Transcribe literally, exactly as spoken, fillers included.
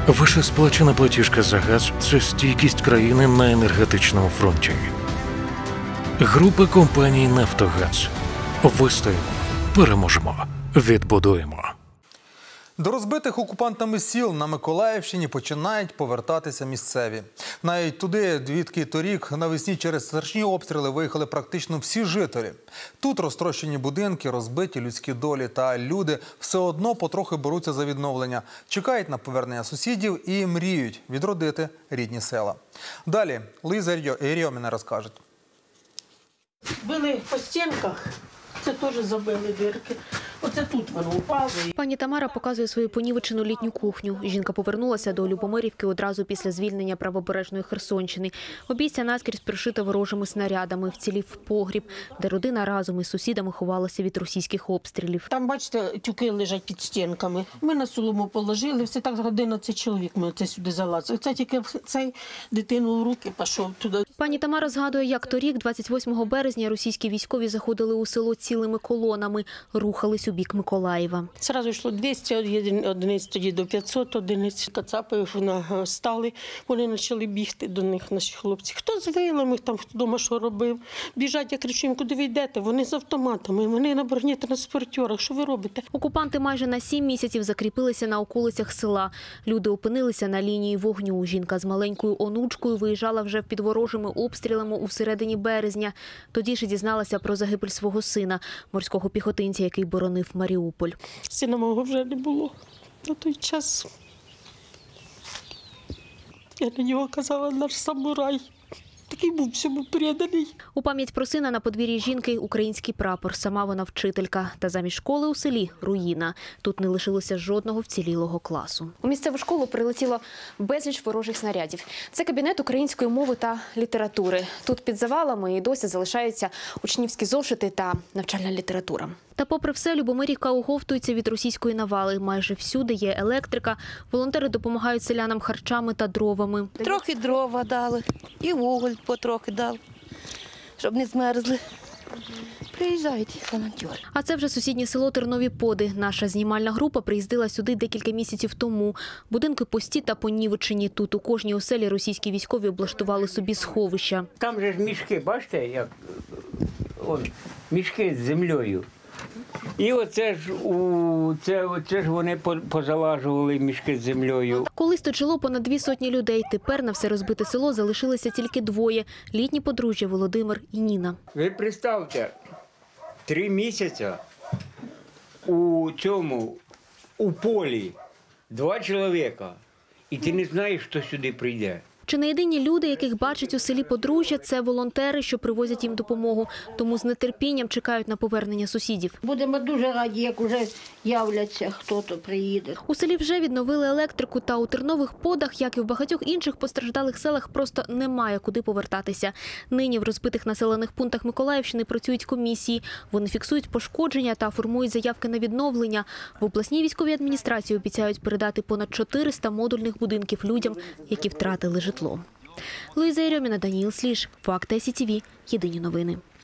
Ваша сплачена платіжка за газ – це стійкість країни на енергетичному фронті. Група компаній «Нафтогаз». Вистоїмо, переможемо, відбудуємо. До розбитих окупантами сіл на Миколаївщині починають повертатися місцеві. Навіть туди, звідки торік навесні через страшні обстріли виїхали практично всі жителі. Тут розтрощені будинки, розбиті людські долі, та люди все одно потрохи беруться за відновлення. Чекають на повернення сусідів і мріють відродити рідні села. Далі Луїза Єрьоміна розкаже. Били по стінках, це теж забили дирки. Оце тут воно упало. Пані Тамара показує свою понівечену літню кухню. Жінка повернулася до Любомирівки одразу після звільнення правобережної Херсонщини. Обійстя наскрізь пришите ворожими снарядами, вцілів погріб, де родина разом із сусідами ховалася від російських обстрілів. Там, бачите, тюки лежать під стінками. Ми на солому положили, все так з одинадцять чоловік ми оце сюди залазили. Це тільки цей дитину в руки пішов туди. Пані Тамара згадує, як торік, двадцять восьмого березня, російські військові заходили у село цілими колонами, рухались у бік Миколаєва. Зразу йшло двісті одиниць, тоді до п'ятсот одиниць. Кацапи стали, вони почали бігти до них, наші хлопці. Хто з вилами, там, хто вдома що робив. Біжать, я кричу їм, куди ви йдете? Вони з автоматами, вони на бронетранспортерах. Що ви робите? Окупанти майже на сім місяців закріпилися на околицях села. Люди опинилися на лінії вогню. Жінка з маленькою онучкою виїжджала вже під ворожими обстрілами у середині березня. Тоді ж дізналася про загибель свого сина, морського піхотинця, який боронив Маріуполь. Сина мого вже не було на той час. Я на нього казала, наш самурай. Такий був всьому переданий. У пам'ять про сина на подвір'ї жінки український прапор. Сама вона вчителька. Та замість школи у селі – руїна. Тут не лишилося жодного вцілілого класу. У місцеву школу прилетіло безліч ворожих снарядів. Це кабінет української мови та літератури. Тут під завалами і досі залишаються учнівські зошити та навчальна література. Та попри все, Любомирівка оговтується від російської навали. Майже всюди є електрика. Волонтери допомагають селянам харчами та дровами. Трохи дрова дали і вуголь потрохи дали, щоб не змерзли. Приїжджають волонтери. А це вже сусіднє село Тернові Поди. Наша знімальна група приїздила сюди декілька місяців тому. Будинки пусті та понівечені. Тут у кожній оселі російські військові облаштували собі сховища. Там же ж мішки, бачите, як О, мішки з землею. І оце ж, у, це, оце ж вони позалажували мішки з землею. Колись тут жило понад дві сотні людей. Тепер на все розбите село залишилися тільки двоє – літні подружжя Володимир і Ніна. Ви представте, три місяці у цьому, у полі, два чоловіка, і ти не знаєш, хто сюди прийде. Чи не єдині люди, яких бачать у селі подружжя – це волонтери, що привозять їм допомогу. Тому з нетерпінням чекають на повернення сусідів. Будемо дуже раді, як вже являться, хто-то приїде. У селі вже відновили електрику, та у Тернових Подах, як і в багатьох інших постраждалих селах, просто немає куди повертатися. Нині в розбитих населених пунктах Миколаївщини працюють комісії. Вони фіксують пошкодження та формують заявки на відновлення. В обласній військовій адміністрації обіцяють передати понад чотириста модульних будинків людям, які втратили житло. Луїза Єрьоміна, Даніїл Сліж, Факти СІТВ, Єдині новини.